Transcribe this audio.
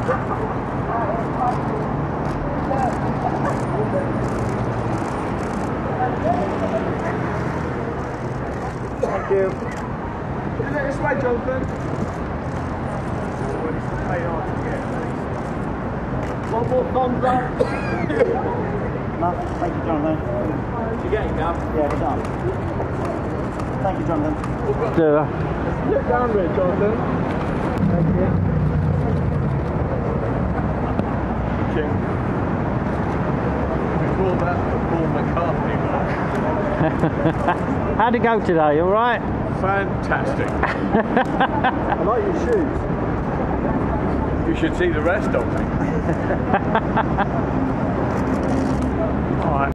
Thank you. Is it this way, Jonathan? One more thumbs up. No, thank you, Jonathan. Did you get it, Gav? Yeah, it's done. Thank you, Jonathan. Yeah. Look down there, Jonathan. Thank you. King. We call that the Paul McCartney mark. How'd it go today? All right? Fantastic. I like your shoes. You should see the rest of me.